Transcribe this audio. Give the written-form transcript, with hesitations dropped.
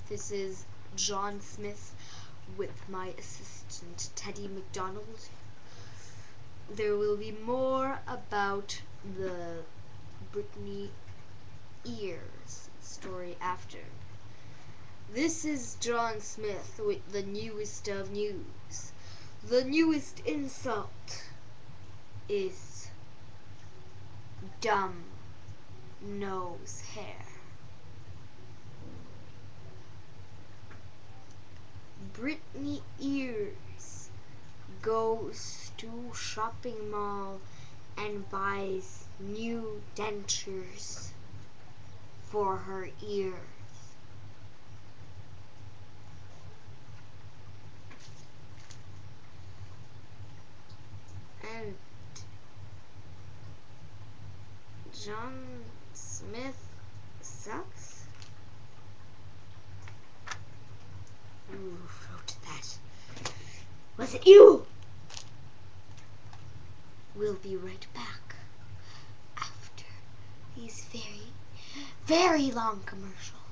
This is John Smith with my assistant Teddy McDonald. There will be more about the Britney Ears story after. This is John Smith with the newest of news. The newest insult is dumb nose hair. Britney Ears goes to shopping mall and buys new dentures for her ears. And John Smith sucks? Who wrote that? Was it you? We'll be right back after these very, very long commercials.